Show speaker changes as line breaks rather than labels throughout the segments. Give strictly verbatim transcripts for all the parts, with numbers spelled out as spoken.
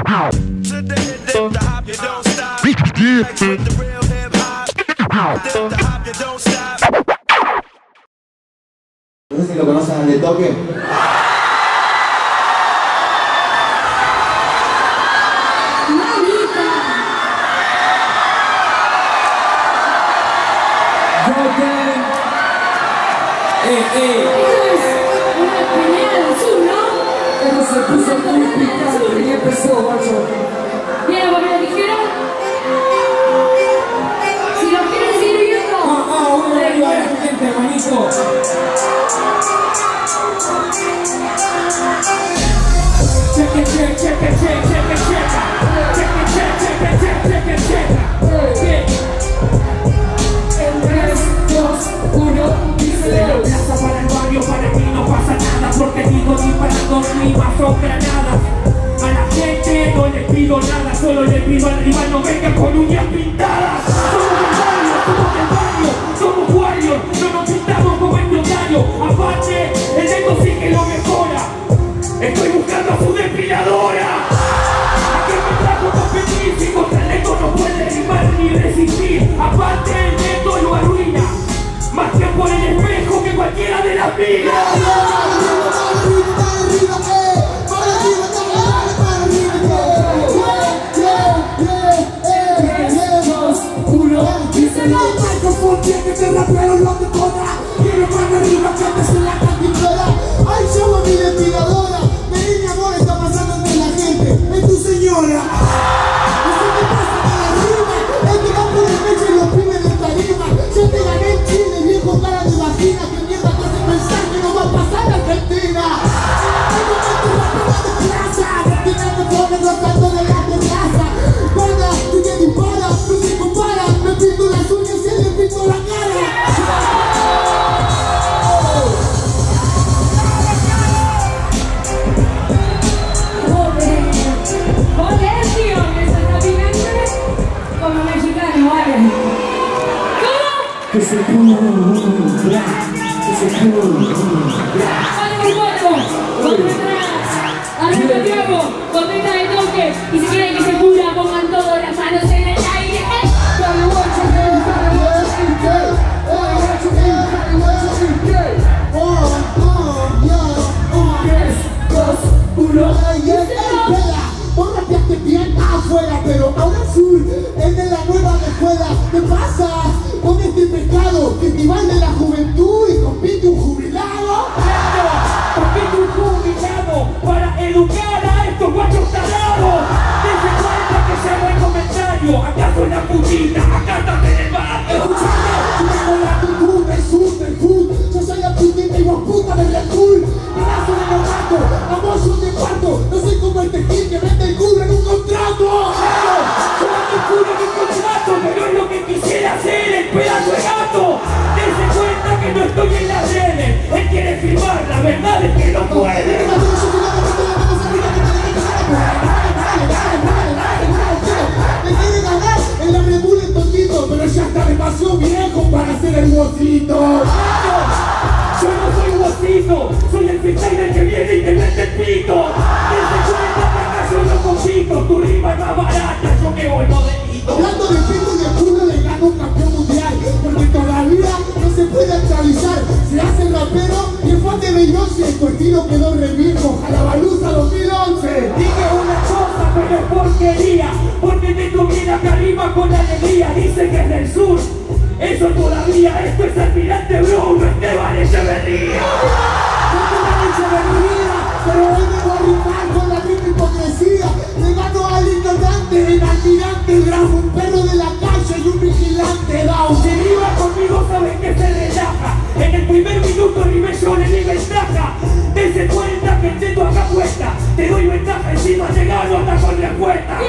No sé si lo conocen al de Toque.
Eh, eh.
Esto es una pelea del sur, ¿no?
Esto se puso muy picante y empezó, guacho.
¿Viene papel de tijera? Si lo quieren seguir viendo.
Ah, ah, una vez a la gente, manito. Check it, check, check it, check, check it, check. Check it, check, check it, check, check it, check. En tres, dos, uno, dice. De la plaza para el barrio, para mí no pasa nada, porque digo disparando rimas son granadas. A la gente no le pido nada, solo le pido al rival no venga con uñas pintadas. Somos del barrio, somos del barrio, somos warriors, no nos pintamos como el notario. Aparte, el dedo sí que lo mejora. Estoy buscando a su depiladora. ¿A qué me trajo competir si contra el dedo no puede rimar ni resistir? Aparte, el dedo lo arruina, más que por el espejo que cualquiera de las vidas. Que te rapearon los de toda. Quiero para arriba que antes en la cantimplora. Ay, somos mi depiladora. Vení, mi amor, está pasando entre la gente. Es tu señora. Eso te pasa para arriba. Es que va por el pecho y los pibes de tarima. Yo te gané en Chile, viejo cara de vagina. Que mierda te hace pensar que no va a pasar a Argentina. Tengo que tu rapera de plaza. Argentina me pone rotando de la terraza. Guarda, tú te disparas, no se compara. Me pinto las uñas y le pinto la cara.
Como mexicano, vale. ¿Cómo?
Que se cumpla, que se cumpla.
Vale, mi cuerpo, con atrás, arriba el tiempo, con teta de toque. Y si quieren que se cura, pongan todas las manos en el aire.
Vos rapeaste bien afuera, pero ahora azul es de la nueva escuela. ¿Qué pasa con este pecado? Festival de la juventud y compite un jubilado. Compite un jubilado para educar a estos guachos tarados. Dense cuenta que se hago el comentario. Acá soy la putita, acá también el barrio. Escuchame, yo tengo la actitud del sur, del food. Yo soy la putita y vos puta del Red Bull. Pedazo de novato, a vos yo te parto. No soy como el tequil que vende el culo en un contrato. Yo vendo el culo en un contrato, pero es lo que quisiera hacer el pedazo de gato. Dense cuenta que no estoy en las redes. Él quiere firmar, la verdad es que no puede. Me quiere ganar en la Red Bull el tontito, pero ya está demasiado viejo para ser el huesito. Yo no soy huesito, soy el freestyler que viene y te mete el pito. Dense cuenta que acá yo no compito, tu rima es más barata, yo que voy modelito. Hablando de pito y de culo le gano un campeón mundial, porque todavía no se puede actualizar. Se hace el rapero y el fan de Beyoncé, tu estilo quedó re viejo, Jalabaluza dos mil once. Dije una cosa, pero es porquería, porque te tuviera acá arriba con alegría. Dice que es del sur, eso todavía, esto es Almirante Bruno, Esteban Echeverría. Esteban Echeverría, pero hoy me voy a rimar con la misma hipocresía. Le gano al ignorante, el almirante Brown, un perro de la calle y un vigilante Down. Si riva conmigo saben que se relaja, en el primer minuto rimé yo le di ventaja. Dense cuenta que el dedo acá cuesta, te doy ventaja encima llegando hasta con respuesta.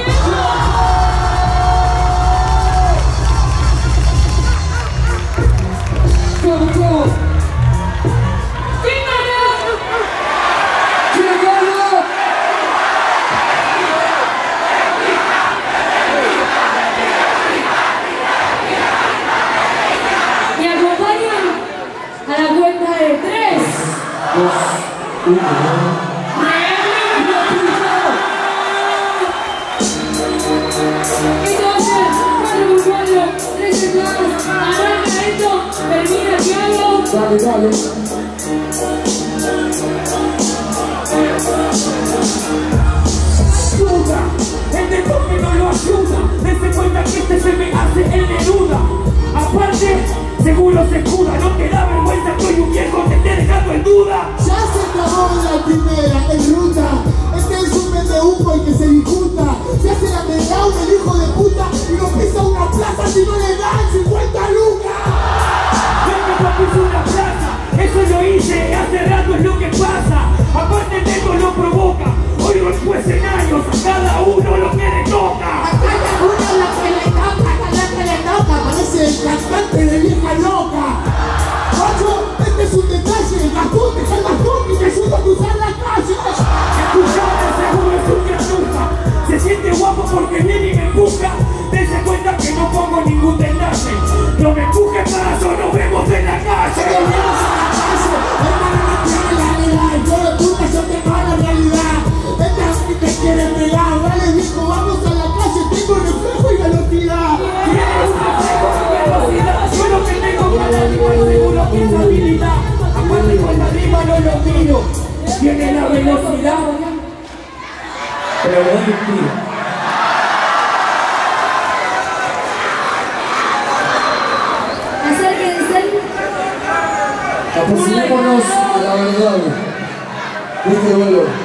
Go, go.
Me acompañan a la cuenta de tres.
Dos, uno. Dale, dale. Ayuda, el de toque no lo ayuda. Dese cuenta que este se me hace el Neruda. Aparte, seguro se escuda. No te da vergüenza, soy un viejo, te esté dejando en duda.
Ya se acabó la primera en ruta. Este es un vende humo el que se disputa. Se hace la melao del hijo de puta y no pisa una plaza si no le dan cincuenta lucas.
Venga, papi, es una plaza. Eso lo hice, hace rato es lo que pasa. Aparte tengo lo provoca. Hoy rompo escenarios, a cada uno lo que le toca.
A cada uno lo que le toca, a la que le toca. Parece el cantante de vieja loca. Ocho, este es un detalle. El bastón, deja el bastón y te ayuda a cruzar la calle.
Escuchame, seguro es un granuja. Se siente guapo porque viene y me empuja. Dese cuenta que no pongo ningún detalle. No me empuje más o nos vemos en la calle.
Nos vemos en la calle. Hermano, no tiene la realidad. Yo de puta, yo tengo la realidad. Este es que te quiere pegar. Dale, viejo, vamos a la calle. Tengo reflejo y velocidad.
Tiene un reflejo y velocidad. Yo lo que tengo para arriba y seguro que es habilidad. Aparte con la rima no lo miro. Tiene la velocidad. Pero le doy un tiro.
Acérquense.
Aproximémonos a la verdad de este duelo.